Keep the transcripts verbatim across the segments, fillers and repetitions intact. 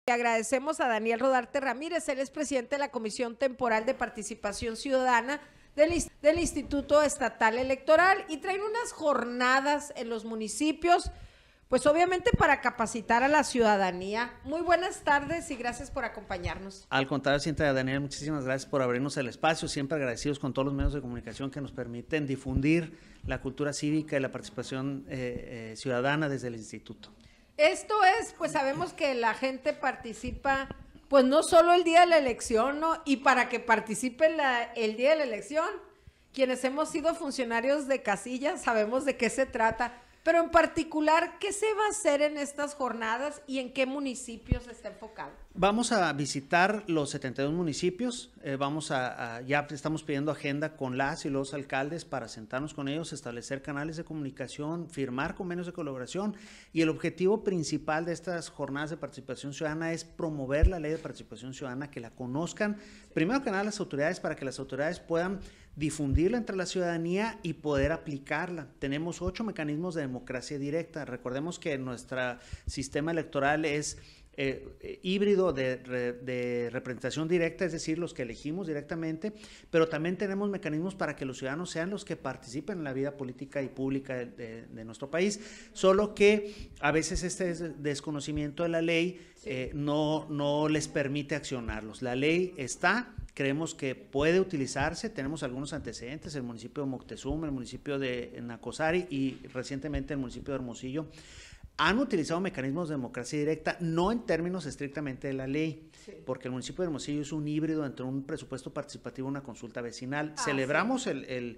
Le agradecemos a Daniel Rodarte Ramírez, él es presidente de la Comisión Temporal de Participación Ciudadana del, del Instituto Estatal Electoral y traen unas jornadas en los municipios, pues obviamente para capacitar a la ciudadanía. Muy buenas tardes y gracias por acompañarnos. Al contrario, siempre Daniel, muchísimas gracias por abrirnos el espacio, siempre agradecidos con todos los medios de comunicación que nos permiten difundir la cultura cívica y la participación eh, eh, ciudadana desde el instituto. Esto es, pues sabemos que la gente participa, pues no solo el día de la elección, ¿no? Y para que participe la, el día de la elección, quienes hemos sido funcionarios de casilla sabemos de qué se trata, pero en particular, ¿qué se va a hacer en estas jornadas y en qué municipios está enfocado? Vamos a visitar los setenta y dos municipios, eh, vamos a, a, ya estamos pidiendo agenda con las y los alcaldes para sentarnos con ellos, establecer canales de comunicación, firmar convenios de colaboración, y el objetivo principal de estas jornadas de participación ciudadana es promover la ley de participación ciudadana, que la conozcan, primero que nada las autoridades, para que las autoridades puedan difundirla entre la ciudadanía y poder aplicarla. Tenemos ocho mecanismos de democracia directa. Recordemos que nuestro sistema electoral es Eh, eh, híbrido de, de representación directa, es decir, los que elegimos directamente, pero también tenemos mecanismos para que los ciudadanos sean los que participen en la vida política y pública de, de, de nuestro país, solo que a veces este desconocimiento de la ley eh, no, no les permite accionarlos. La ley está, creemos que puede utilizarse, tenemos algunos antecedentes, el municipio de Moctezuma, el municipio de Nacosari y recientemente el municipio de Hermosillo, han utilizado mecanismos de democracia directa, no en términos estrictamente de la ley, sí, porque el municipio de Hermosillo es un híbrido entre un presupuesto participativo y una consulta vecinal. Ah, Celebramos sí. el, el,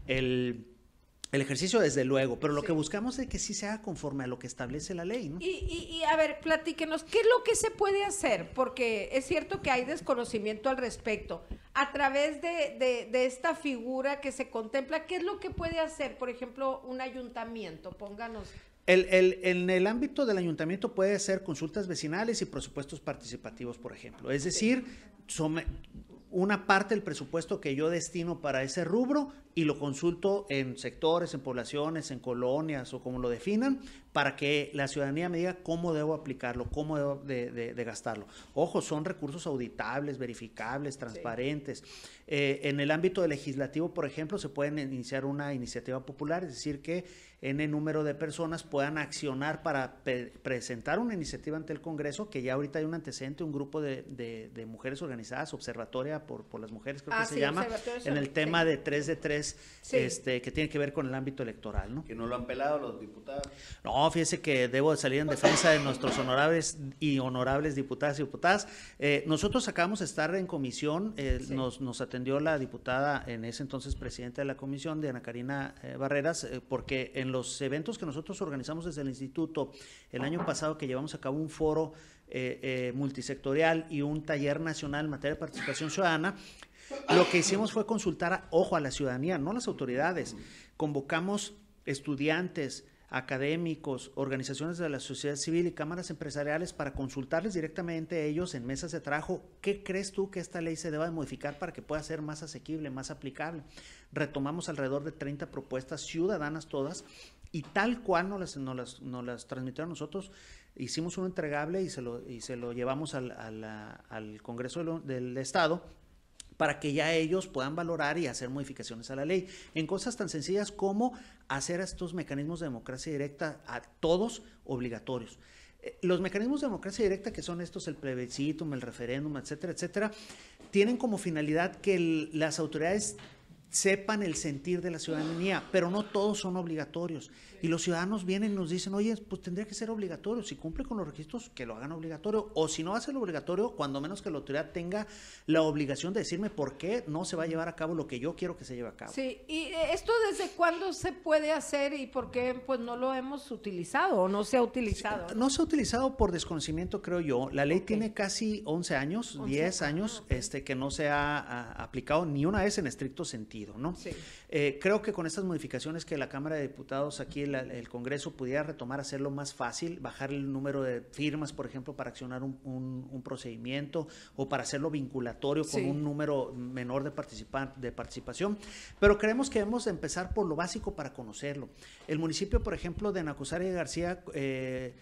el, el ejercicio desde luego, pero lo sí. que buscamos es que sí se haga conforme a lo que establece la ley, ¿no? Y, y, y a ver, platíquenos, ¿qué es lo que se puede hacer? Porque es cierto que hay desconocimiento al respecto. A través de, de, de esta figura que se contempla, ¿qué es lo que puede hacer, por ejemplo, un ayuntamiento? Pónganos... El, el, en el ámbito del ayuntamiento puede ser consultas vecinales y presupuestos participativos, por ejemplo. Es decir, some, una parte del presupuesto que yo destino para ese rubro y lo consulto en sectores, en poblaciones, en colonias o como lo definan, para que la ciudadanía me diga cómo debo aplicarlo, cómo debo de, de, de gastarlo. Ojo, son recursos auditables, verificables, transparentes. Sí. Eh, en el ámbito legislativo, por ejemplo, se pueden iniciar una iniciativa popular, es decir, que N número de personas puedan accionar para presentar una iniciativa ante el Congreso, que ya ahorita hay un antecedente, un grupo de, de, de mujeres organizadas, Observatoria por, por las Mujeres, creo ah, que sí, se llama, en el tema sí. de tres de tres, sí. este, que tiene que ver con el ámbito electoral, ¿no? Que no lo han pelado los diputados. No, fíjese que debo de salir en defensa de nuestros honorables y honorables diputadas y diputadas. Eh, nosotros acabamos de estar en comisión, eh, sí. nos, nos atendió la diputada, en ese entonces presidenta de la comisión, Diana Karina eh, Barreras, eh, porque en los eventos que nosotros organizamos desde el instituto, el año pasado que llevamos a cabo un foro eh, eh, multisectorial y un taller nacional en materia de participación ciudadana, lo que hicimos fue consultar, a, ojo, a la ciudadanía, no a las autoridades. Convocamos estudiantes, académicos, organizaciones de la sociedad civil y cámaras empresariales para consultarles directamente a ellos en mesas de trabajo, ¿qué crees tú que esta ley se deba de modificar para que pueda ser más asequible, más aplicable? Retomamos alrededor de treinta propuestas ciudadanas todas, y tal cual nos las, nos las, nos las transmitieron nosotros, hicimos un entregable y se lo, y se lo llevamos al, al, al Congreso del, del Estado, para que ya ellos puedan valorar y hacer modificaciones a la ley, en cosas tan sencillas como hacer estos mecanismos de democracia directa a todos obligatorios. Eh, los mecanismos de democracia directa, que son estos, el plebiscito, el referéndum, etcétera, etcétera, tienen como finalidad que el, las autoridades sepan el sentir de la ciudadanía, pero no todos son obligatorios. Y los ciudadanos vienen y nos dicen, oye, pues tendría que ser obligatorio, si cumple con los requisitos, que lo hagan obligatorio, o si no va a ser obligatorio, cuando menos que la autoridad tenga la obligación de decirme por qué no se va a llevar a cabo lo que yo quiero que se lleve a cabo. Sí, y esto desde cuándo se puede hacer y por qué pues no lo hemos utilizado o no se ha utilizado. No, no se ha utilizado por desconocimiento, creo yo. La ley okay. tiene casi once años, once, diez años, ah, okay. este, que no se ha, ha aplicado ni una vez en estricto sentido, ¿no? Sí. Eh, creo que con estas modificaciones que la Cámara de Diputados, aquí el, el Congreso pudiera retomar, hacerlo más fácil, bajar el número de firmas, por ejemplo, para accionar un, un, un procedimiento o para hacerlo vinculatorio con sí. un número menor de, participar, de participación, pero creemos que debemos de empezar por lo básico para conocerlo. El municipio, por ejemplo, de Nacosari de García, eh,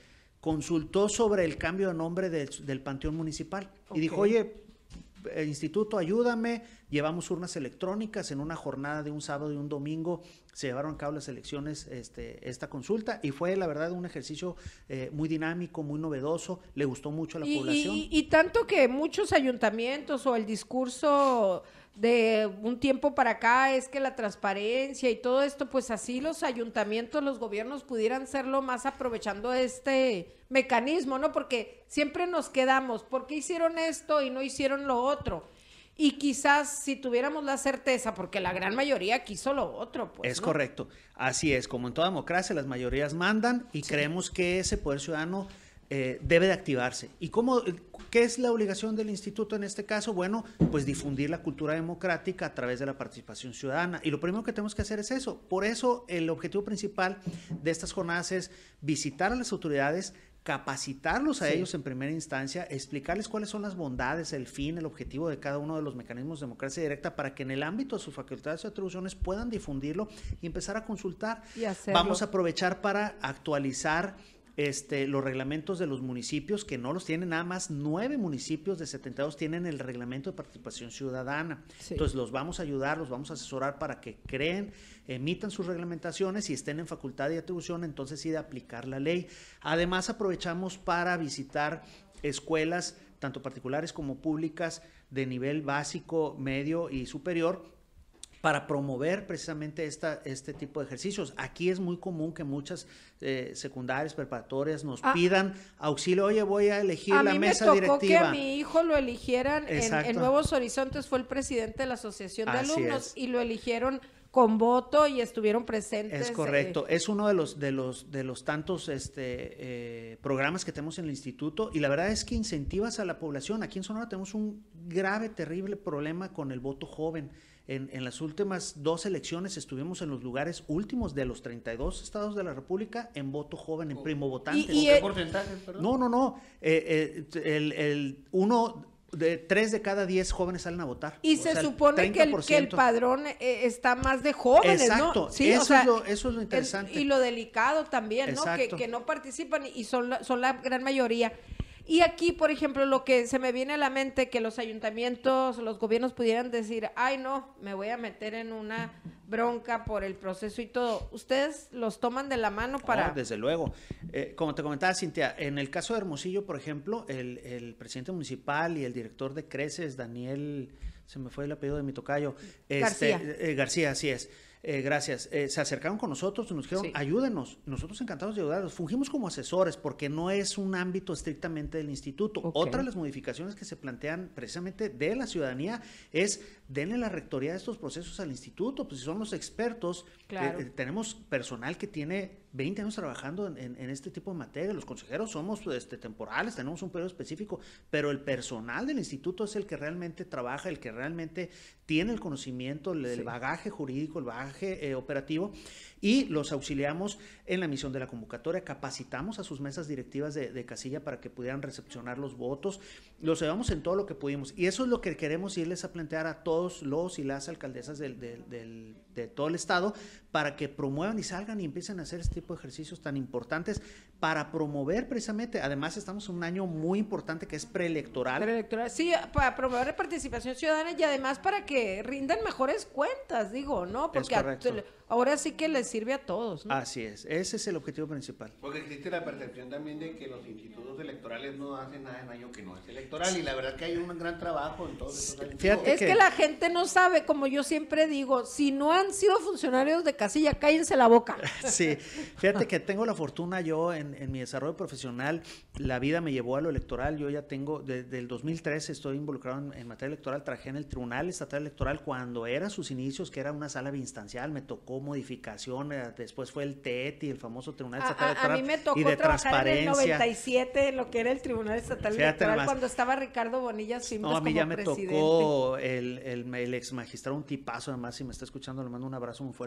consultó sobre el cambio de nombre de, del Panteón Municipal. Okay. Y dijo, oye, el instituto, ayúdame, llevamos urnas electrónicas en una jornada de un sábado y un domingo, se llevaron a cabo las elecciones, este, esta consulta, y fue la verdad un ejercicio eh, muy dinámico, muy novedoso, le gustó mucho a la y, población. Y, y tanto que muchos ayuntamientos o el discurso de un tiempo para acá es que la transparencia y todo esto, pues así los ayuntamientos, los gobiernos pudieran serlo más aprovechando este mecanismo, ¿no? Porque siempre nos quedamos, ¿por qué hicieron esto y no hicieron lo otro? Y quizás si tuviéramos la certeza, porque la gran mayoría quiso lo otro, pues, Es ¿no? correcto, así es, como en toda democracia las mayorías mandan y sí. creemos que ese poder ciudadano Eh, debe de activarse. ¿Y cómo, qué es la obligación del instituto en este caso? Bueno, pues difundir la cultura democrática a través de la participación ciudadana. Y lo primero que tenemos que hacer es eso. Por eso el objetivo principal de estas jornadas es visitar a las autoridades, capacitarlos a sí. ellos en primera instancia, explicarles cuáles son las bondades, el fin, el objetivo de cada uno de los mecanismos de democracia directa para que en el ámbito de sus facultades y atribuciones puedan difundirlo y empezar a consultar. Y hacerlo. Vamos a aprovechar para actualizar Este, los reglamentos de los municipios, que no los tienen, nada más nueve municipios de setenta y dos tienen el reglamento de participación ciudadana. Sí. Entonces los vamos a ayudar, los vamos a asesorar para que creen, emitan sus reglamentaciones y estén en facultad y atribución, entonces sí de aplicar la ley. Además aprovechamos para visitar escuelas, tanto particulares como públicas, de nivel básico, medio y superior, para promover precisamente esta, este tipo de ejercicios. Aquí es muy común que muchas eh, secundarias, preparatorias nos ah, pidan auxilio. Oye, voy a elegir a la mí mesa me directiva. tocó que a mi hijo lo eligieran en, en Nuevos Horizontes, fue el presidente de la Asociación de Así Alumnos es. Y lo eligieron con voto y estuvieron presentes. Es correcto, eh, es uno de los de los de los tantos este eh, programas que tenemos en el instituto y la verdad es que incentivas a la población. Aquí en Sonora tenemos un grave, terrible problema con el voto joven. En, en las últimas dos elecciones estuvimos en los lugares últimos de los treinta y dos estados de la República en voto joven, en primo votantes. ¿Y, y qué porcentaje? Perdón? No, no, no. Eh, eh, el, el uno de tres de cada diez jóvenes salen a votar. Y o se sea, supone que el, que el padrón eh, está más de jóvenes, Exacto. ¿no? Sí, eso, o sea, es lo, eso es lo interesante. El, y lo delicado también, Exacto. ¿no? Que, que no participan y son la, son la gran mayoría. Y aquí, por ejemplo, lo que se me viene a la mente, que los ayuntamientos, los gobiernos pudieran decir, ay no, me voy a meter en una bronca por el proceso y todo. ¿Ustedes los toman de la mano para...? Oh, desde luego. Eh, como te comentaba, Cintia, en el caso de Hermosillo, por ejemplo, el, el presidente municipal y el director de Creces, Daniel, se me fue el apellido de mi tocayo. Este, García. Eh, García, así es. Eh, gracias. Eh, se acercaron con nosotros y nos dijeron, sí. ayúdenos. Nosotros encantados de ayudarlos. Fungimos como asesores porque no es un ámbito estrictamente del instituto. Okay. Otra de las modificaciones que se plantean precisamente de la ciudadanía es denle la rectoría de estos procesos al instituto. Pues si son los expertos, claro. eh, tenemos personal que tiene veinte años trabajando en, en, en este tipo de materia. Los consejeros somos este, temporales, tenemos un periodo específico, pero el personal del instituto es el que realmente trabaja, el que realmente tiene el conocimiento, el, sí. el bagaje jurídico, el bagaje eh, operativo, y los auxiliamos en la emisión de la convocatoria, capacitamos a sus mesas directivas de, de casilla para que pudieran recepcionar los votos, los llevamos en todo lo que pudimos, y eso es lo que queremos irles a plantear a todos los y las alcaldesas del, del, del, de todo el estado, para que promuevan y salgan y empiecen a hacer este tipo de ejercicios tan importantes para promover precisamente, además estamos en un año muy importante que es preelectoral. Preelectoral, sí, para promover la participación ciudadana y además para que rindan mejores cuentas, digo, ¿no? Porque a, ahora sí que les sirve a todos, ¿no? Así es, ese es el objetivo principal. Porque existe la percepción también de que los institutos electorales no hacen nada en año que no es electoral, y la verdad que hay un gran trabajo en todos esos años. Fíjate es que... que la gente no sabe, como yo siempre digo, si no han sido funcionarios de casilla, cállense la boca. Sí, fíjate que tengo la fortuna yo en, en mi desarrollo profesional, la vida me llevó a lo electoral, yo ya tengo, desde el dos mil trece estoy involucrado en, en materia electoral, trabajé en el Tribunal Estatal Electoral cuando era sus inicios, que era una sala instancial, me tocó modificación, después fue el T E T I, el famoso Tribunal Estatal a, Electoral, a mí me tocó y de trabajar en el transparencia. noventa y siete en lo que era el Tribunal Estatal Fíjate Electoral, nomás. cuando estaba Ricardo Bonilla Simbres No, a mí como ya me presidente. tocó el, el, el ex magistrado, un tipazo además, si me está escuchando, le mando un abrazo muy fuerte, fue un,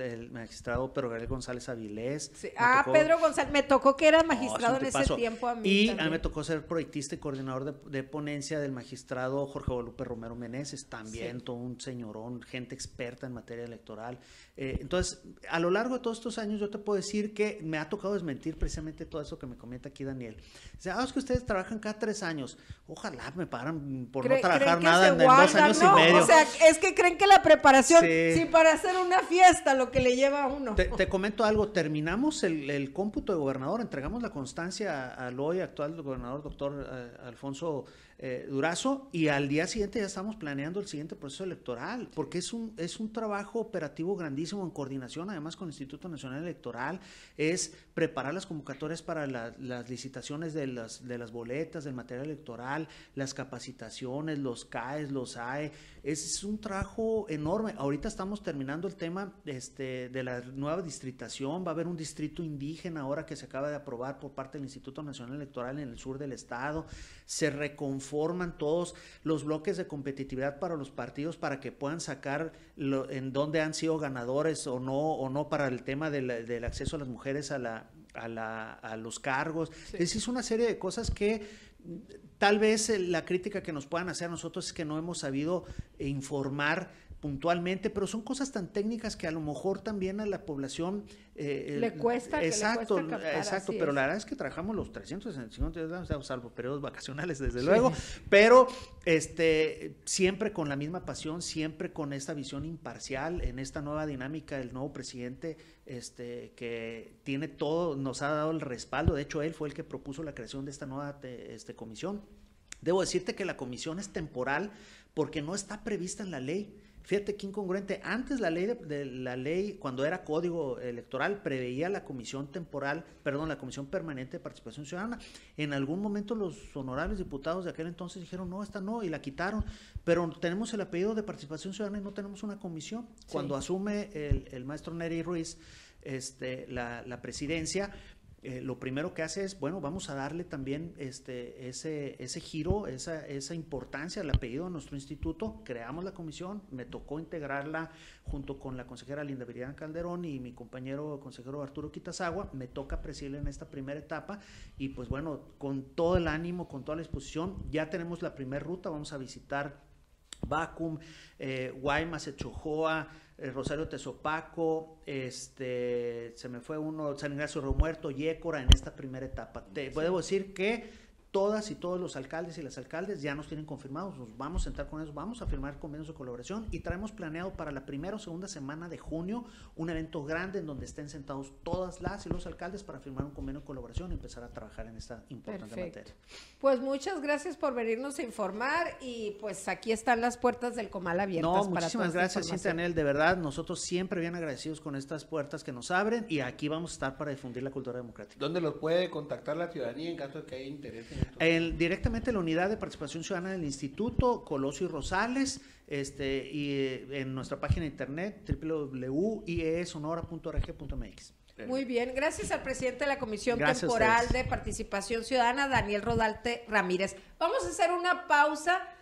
el magistrado Pedro Gabriel González Avilés. Sí. Ah, tocó... Pedro González, me tocó que era magistrado no, en ese paso. tiempo a mí Y también. a mí me tocó ser proyectista y coordinador de, de ponencia del magistrado Jorge Guadalupe Romero Meneses, también sí. todo un señorón, gente experta en materia electoral. Eh, entonces, a lo largo de todos estos años yo te puedo decir que me ha tocado desmentir precisamente todo eso que me comenta aquí Daniel. O sea, ah, es que ustedes trabajan cada tres años. Ojalá me paran por no trabajar nada en, guardan, en dos años ¿no? y medio. O sea, es que creen que la preparación, sí, sí para hacer una fiesta, lo que le lleva a uno. Te, te comento algo, terminamos el, el cómputo de gobernador, entregamos la constancia al hoy actual gobernador, doctor eh, Alfonso eh, Durazo, y al día siguiente ya estamos planeando el siguiente proceso electoral, porque es un, es un trabajo operativo grandísimo en coordinación, además con el Instituto Nacional Electoral, es preparar las convocatorias para la, las licitaciones de las, de las boletas, del material electoral, las capacitaciones, los C A Es, los A E, es, es un trabajo enorme. Ahorita estamos terminando el tema este, de la nueva distritación, va a haber un distrito indígena ahora que se acaba de aprobar por parte del Instituto Nacional Electoral en el sur del estado, se reconforman todos los bloques de competitividad para los partidos para que puedan sacar lo, en dónde han sido ganadores o no, o no para el tema del, del acceso a las mujeres a, la, a, la, a los cargos. Sí. Es, es una serie de cosas que tal vez la crítica que nos puedan hacer a nosotros es que no hemos sabido informar puntualmente, pero son cosas tan técnicas que a lo mejor también a la población eh, le cuesta, exacto, que le cuesta captar, exacto, pero es. La verdad es que trabajamos los trescientos sesenta y cinco días, salvo periodos vacacionales desde sí. luego, pero este siempre con la misma pasión, siempre con esta visión imparcial en esta nueva dinámica del nuevo presidente este que tiene todo, nos ha dado el respaldo, de hecho él fue el que propuso la creación de esta nueva este, comisión. Debo decirte que la comisión es temporal porque no está prevista en la ley. Fíjate qué incongruente. Antes la ley, de, de la ley, cuando era código electoral, preveía la comisión temporal, perdón, la comisión permanente de participación ciudadana. En algún momento los honorables diputados de aquel entonces dijeron, no, esta no, y la quitaron. Pero tenemos el apellido de participación ciudadana y no tenemos una comisión. Sí. Cuando asume el, el maestro Neri Ruiz este, la, la presidencia, Eh, lo primero que hace es, bueno, vamos a darle también este, ese, ese giro, esa, esa importancia al apellido de nuestro instituto. Creamos la comisión, me tocó integrarla junto con la consejera Linda Viridiana Calderón y mi compañero consejero Arturo Quitazagua. Me toca presidirla en esta primera etapa y pues bueno, con todo el ánimo, con toda la disposición, ya tenemos la primera ruta, vamos a visitar Bacum, eh, Guaymas, Echojoa, eh, Rosario Tezopaco, este, se me fue uno, San Ignacio Río Muerto, Yécora en esta primera etapa. Te sí. puedo decir que todas y todos los alcaldes y las alcaldes ya nos tienen confirmados, nos vamos a sentar con ellos, vamos a firmar convenios de colaboración y traemos planeado para la primera o segunda semana de junio un evento grande en donde estén sentados todas las y los alcaldes para firmar un convenio de colaboración y empezar a trabajar en esta importante Perfecto. materia. Pues muchas gracias por venirnos a informar y pues aquí están las puertas del Comal abiertas. No, para muchísimas gracias, Cintia Anel, de verdad, nosotros siempre bien agradecidos con estas puertas que nos abren y aquí vamos a estar para difundir la cultura democrática. ¿Dónde los puede contactar la ciudadanía en caso de que haya interés en esto? El, directamente la unidad de participación ciudadana del Instituto Colosio y Rosales este, y eh, en nuestra página de internet doble u doble u doble u punto i e sonora punto org punto m x. Muy bien, gracias al presidente de la Comisión Gracias Temporal de Participación Ciudadana, Daniel Rodalte Ramírez. Vamos a hacer una pausa.